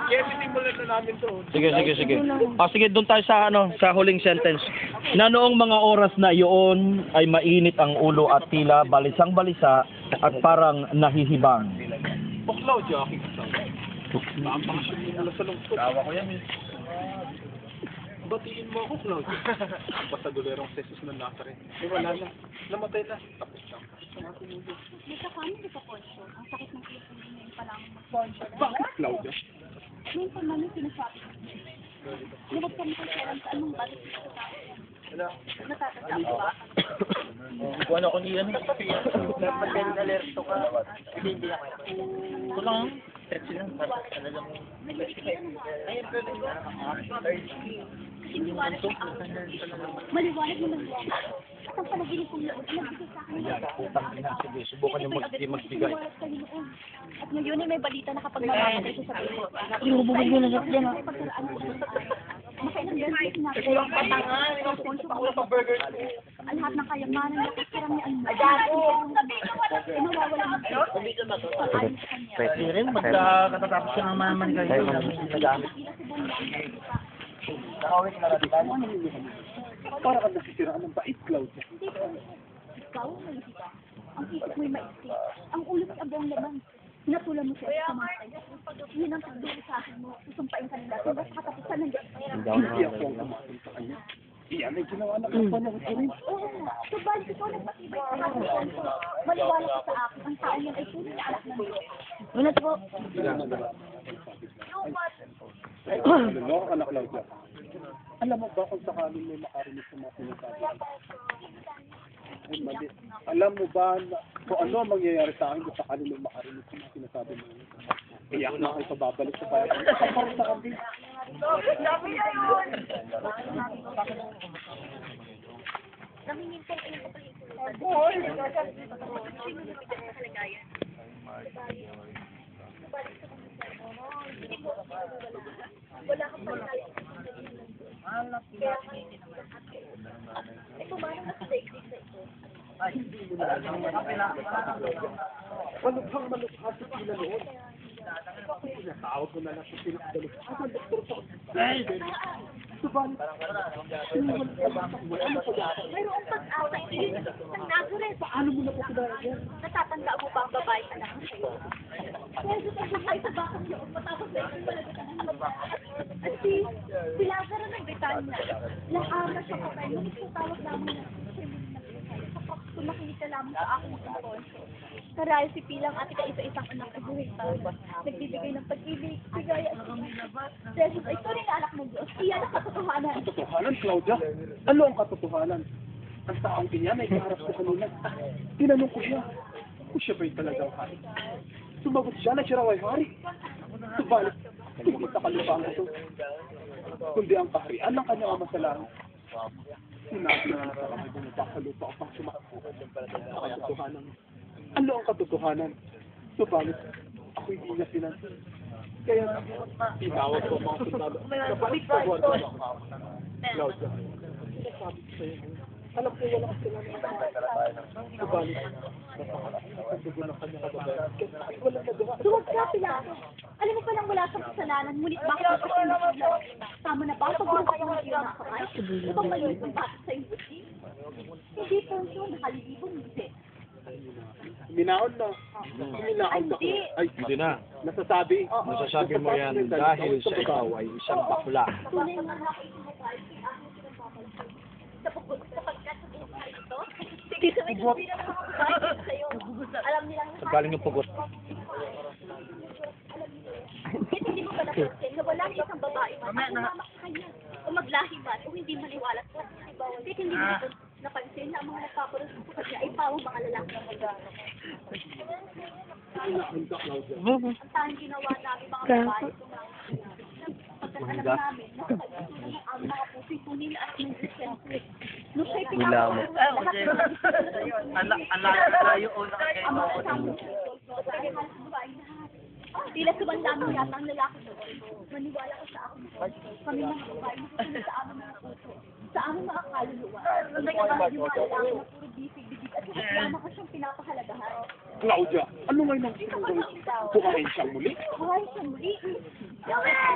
Kaya sinimulan na namin to. Sige. Sige, doon tayo sa sa huling sentence. Na noong mga oras na iyon ay mainit ang ulo at tila balisang-balisa at parang nahihibang. Buklaw, jockey. Naampakasyon mo na sa lungkot. Tawa ko yan eh. Batiin mo ako, Claude. Basta dolerong Jesus ng Nazareth. Wala na. Namatay na. Tapos lang. May kakanin di ka poncho. Ang sakit ng ulo ko ngayon pa lang mag-poncho. Bakit, Claudia? Ngayon pa man yung sinasabi ko. Lumag kami kung kailan sa anong balik sa tao. Natatatap ba? Kung ano kung iyan. Pag alerto ka, hindi na kayo. Ito lang, stretch lang. Talagang, ayun ko din ba? Maliwanag mo lang yan. At ang panaginip kong loob, nagbigay sa akin. Sige, subukan yung magbigay. At ngayon ay may balita na kapag mamamatay siya sa buhay. Ibubugod mo na sa yan. Makailang beses na kulang patangan. Kulang pa burger. Ang lahat ng kayamanan na karamihan mo. Nawawala ng Pwede rin, magkatatapos siya ng maman kayo. Nagamit. Nakawit na radikal. Para ka nasisiraan ng bait, Claudia. Ikaw, maisip ka. Ang isip mo'y maisip. Ang ulo mo'y abang laman. Hinatulan mo siya sa mga tayo. Yun ang pagduri sa akin mo. Susumpain ka nila. Hanggang sa katapusan ng Diyos. Hindi ako ang kumakon sa kanya. Iyan ay ginawa na kampanya ng Turin. Oo, sabalik ikaw nagpatibay sa akin. Maliwala ka sa akin. Ang tao niyan ay tunay na anak ng Diyos. Ulit po. Naloko ka na, Claudia. Alam mo ba kung sakaling may makarinig sa mga sinasabi? Ay, mali. Alam mo ba kung ano ang mangyayari sa akin kung sakaling may makarinig sa mga sinasabi mo? Iyak na kayo pababalik sa bayan. Para sa kami. Namingintay kayo sa pelikula. Wala kang pagkain. Ito ba nang nasa-daigdig sa ito? Malubhang-malubha sa sila noon. Tinatawag ko na lang sa pinakadalo. Ang doktor sa subalit, Mayroong pag-asa yun ng Nazareth. paano mo na po kaya yan? Natatanda mo ba ang babae na lang sa'yo? Kaya gusto ko kayo sa bakang yun matapos na yung malagot ng at si Lazaro ng Betania. Lahara siya patay. Ngunit sa tawag lamang na siya yung nagpapay. Kapag tumakinig ka lamang sa aking imponsyo. Karahil si Pilang at ika-isa-isang anak na buhay pa. Nagbibigay ng pag-ibig, bigay at Jesus ay tunay na anak ng Diyos. Iyan ang katotohanan. Katotohanan, Claudia? Ano ang katotohanan? Ang taong kinyan ay kaharap sa kanila. Tinanong ko siya kung siya ba'y talagang hari. Sumagot siya na siya raw ay hari. Subalit, hindi sa kalupaan ito. Kundi ang kaharian ng kanyang ama sa langit. Sinabi na sa kamay bumaba sa lupa upang sumakot sa katotohanan. Ano ang katotohanan? Subalit, ako hindi niya pinansin. Kaya, tinawag ko ang mga sundalo. Nabalik sa buwan ko. Claudia, sinasabi ko sa'yo, alam ko wala kasi lang ang subalit, ang dugo ng kanyang kababayan. Kahit walang nagawa. Duwag ka, Pilato. Alam mo palang wala kang kasalanan, ngunit bakit mo kasi nakulang? Tama na ba ang pagbukas ng iyong mga kamay? Upang maliit ng bakit sa iyong buti? Hindi po siya, nakalilibong hindi. Minaon na. Minaon na. Ay, Hindi na. nasasabi. Masasabi mo yan dahil sa ikaw ay isang bakla. Tunay nga nakaisin mo tayo, si aking pinagpapansin. Sapagkat sa buhay ito, hindi sa may sabi na nakakabayan sa'yo. Alam nilang Galing yung pugot. Kahit hindi mo pa napansin na wala sa isang babae man ang umamak sa kanya o maglahi man o hindi maniwala sa kanya. Kahit hindi mo napansin na ang mga nagpaparoon sa kanya ay pawang mga lalaki ng mag-aaral. Ang tanging ginawa namin mga babae pagkat alam namin na sa pagkatunan ng ang mga puso'y tunay na at ng Kristiyanse. Nung siya'y pinapakaroon lahat ng Tayo o ang mga kasama tila sumandami yata ang lalaki doon. Maniwala ko sa akin. Kami mga babae, makikinig sa aming mga puso. Sa aming mga kaluluwa. Hindi ka ba yung mga lalaki na puro bisig-bibig at kasama ko siyang pinapahalagahan. Claudia, ano ngayon ang sinunod? Bukahin siyang muli? Buhay siya muli.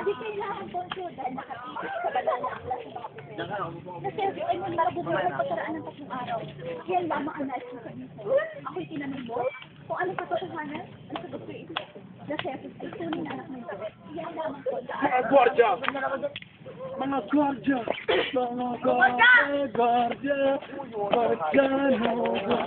ko dahil nakatiis sa banal na akla sa mga puso. Na seryo ay muli kabubuhay pagkaraan ng 3 araw. Yan lamang ang nais ko sabihin sa'yo. Ako'y tinanong mo kung anong katotohanan. Ang sagot ko ito. Na seryo ay tunay na anak ng Diyos. Yan lamang po. Mga gwardiya! Mga gwardiya! Mga gwardiya! Gwardiya! Gwardiya!